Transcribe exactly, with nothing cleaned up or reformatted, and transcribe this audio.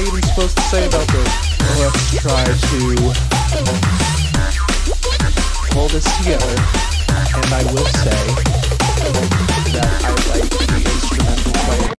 even supposed to say about this? Let's try to pull this together, and I will say